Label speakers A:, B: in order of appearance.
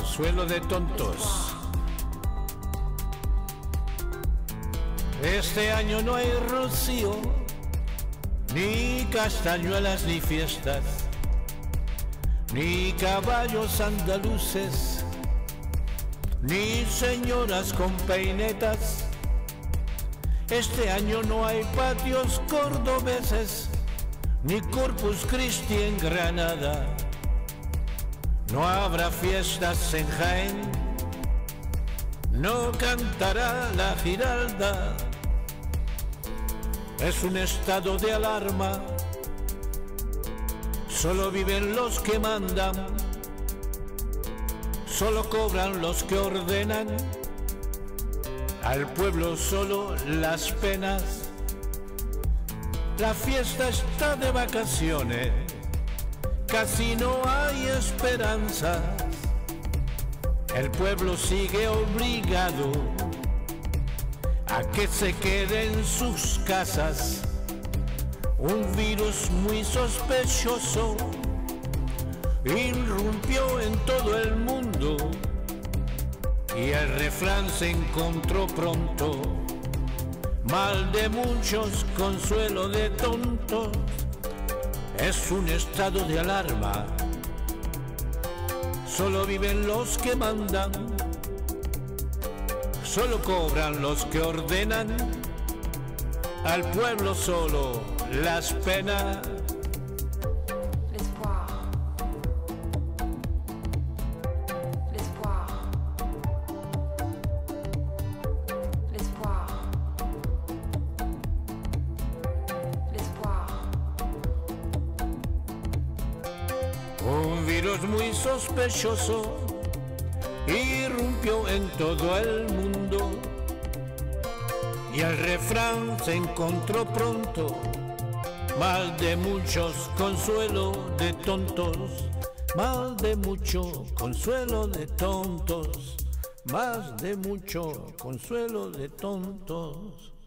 A: consuelo de tontos. Este año no hay rocío, ni castañuelas ni fiestas, ni caballos andaluces, ni señoras con peinetas. Este año no hay patios cordobeses, ni Corpus Christi en Granada. No habrá fiestas en Jaén, no cantará la Giralda. Es un estado de alarma, solo viven los que mandan, solo cobran los que ordenan, al pueblo solo las penas. La fiesta está de vacaciones, casi no hay esperanzas. El pueblo sigue obligado a que se quede en sus casas. Un virus muy sospechoso irrumpió en todo el mundo y el refrán se encontró pronto: mal de muchos, consuelo de tontos. Es un estado de alarma, solo viven los que mandan, solo cobran los que ordenan, al pueblo solo las penas. Un virus muy sospechoso irrumpió en todo el mundo y el refrán se encontró pronto: mal de muchos, consuelo de tontos. Mal de mucho, consuelo de tontos. Más de mucho, consuelo de tontos.